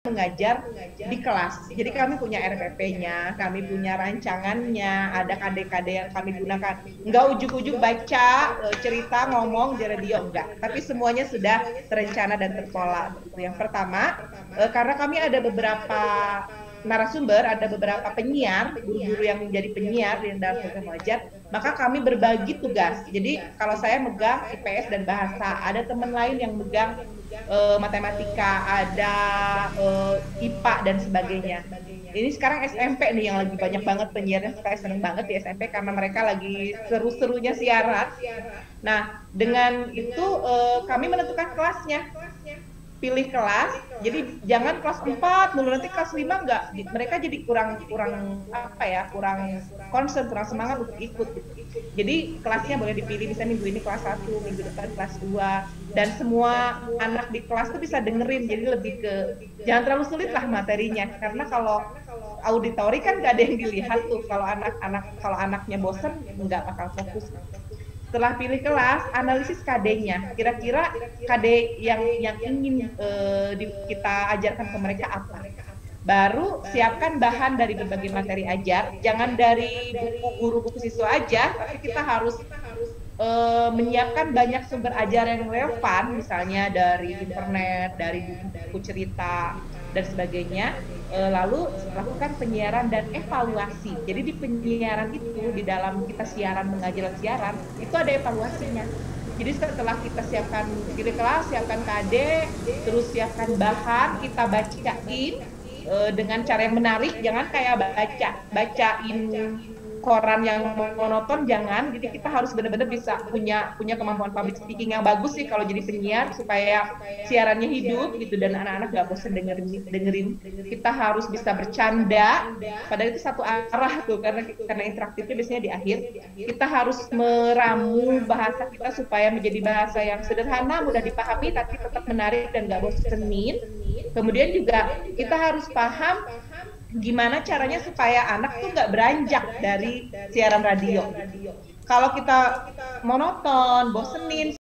mengajar di kelas. Jadi kami punya RPP-nya, kami punya rancangannya, ada KD-KD yang kami gunakan. Enggak ujuk-ujuk baca cerita ngomong di radio, enggak. Tapi semuanya sudah terencana dan terpola. Yang pertama, karena kami ada beberapa narasumber, ada beberapa penyiar, guru-guru yang menjadi penyiar di dalam program Wajar, maka kami berbagi tugas. Jadi kalau saya megang IPS dan bahasa, ada teman lain yang megang matematika, ada IPA dan sebagainya. Ini sekarang SMP nih yang lagi banyak banget penyiarnya, saya seneng banget di SMP karena mereka lagi seru-serunya siaran. Nah, dengan itu kami menentukan kelasnya, pilih kelas, jadi jangan kelas 4 dulu, nanti kelas 5 enggak, mereka jadi kurang concern, kurang semangat untuk ikut gitu. Jadi kelasnya boleh dipilih, misalnya minggu ini kelas 1, minggu depan kelas 2, dan semua anak di kelas tuh bisa dengerin, jadi lebih ke jangan terlalu sulit lah materinya, karena kalau auditori kan nggak ada yang dilihat tuh, kalau anaknya bosen nggak bakal fokus. Setelah pilih kelas, analisis KD-nya. Kira-kira KD yang ingin kita ajarkan ke mereka apa. Baru siapkan bahan dari berbagai materi ajar. Jangan dari buku guru, buku siswa aja, tapi kita harus menyiapkan banyak sumber ajar yang relevan, misalnya dari internet, dari buku cerita, dan sebagainya. Lalu lakukan penyiaran dan evaluasi. Jadi di penyiaran itu, di dalam kita siaran, mengajar siaran, itu ada evaluasinya. Jadi setelah kita siapkan pilih kelas, siapkan KD, terus siapkan bahan, kita bacain dengan cara yang menarik, jangan kayak bacain koran yang monoton, jangan. Jadi kita harus benar-benar bisa punya kemampuan public speaking yang bagus sih kalau jadi penyiar, supaya siarannya hidup gitu dan anak-anak gak bosan dengerin. Kita harus bisa bercanda, padahal itu satu arah tuh, karena interaktifnya biasanya di akhir. Kita harus meramu bahasa kita supaya menjadi bahasa yang sederhana, mudah dipahami, tapi tetap menarik dan gak bosenin. Kemudian juga kita harus paham gimana caranya supaya anak tuh nggak beranjak dari siaran radio. Kalau kita monoton, bosenin,